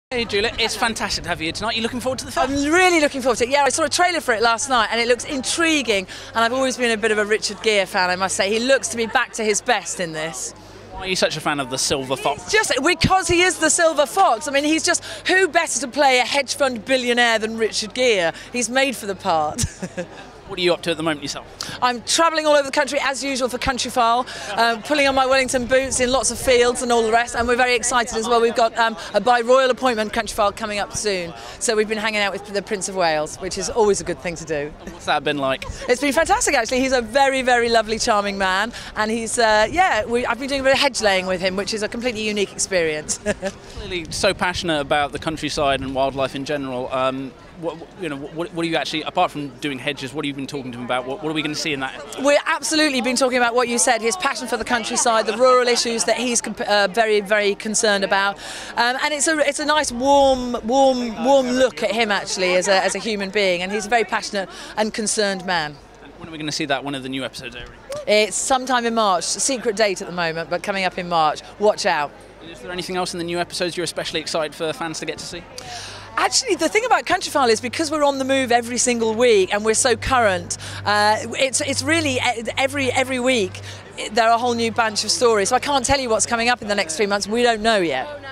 Hey Julia, it's fantastic to have you here tonight. You looking forward to the film? I'm really looking forward to it. Yeah, I saw a trailer for it last night and it looks intriguing, and I've always been a bit of a Richard Gere fan, I must say. He looks to be back to his best in this. Why are you such a fan of the Silver Fox? Just because he is the Silver Fox. I mean, he's just, who better to play a hedge fund billionaire than Richard Gere? He's made for the part. What are you up to at the moment yourself? I'm travelling all over the country as usual for Countryfile, pulling on my Wellington boots in lots of fields and all the rest, and we're very excited as well. We've got a by royal appointment Countryfile coming up soon, so we've been hanging out with the Prince of Wales, which is always a good thing to do. And what's that been like? It's been fantastic actually. He's a very, very lovely, charming man, and he's, I've been doing a bit of hedge laying with him, which is a completely unique experience. Clearly so passionate about the countryside and wildlife in general. What are you actually, apart from doing hedges, what have you been talking to him about? What are we going to see in that? We're absolutely been talking about what you said, his passion for the countryside, the rural issues that he's very, very concerned about, and it's a nice warm look at him actually as a human being, and he's a very passionate and concerned man. And when are we going to see that, one of the new episodes airing? It's sometime in March, secret date at the moment, but coming up in March. Watch out. Is there anything else in the new episodes you're especially excited for fans to get to see? Actually, the thing about Countryfile is because we're on the move every single week and we're so current, it's really every week there are a whole new bunch of stories. So I can't tell you what's coming up in the next 3 months. We don't know yet.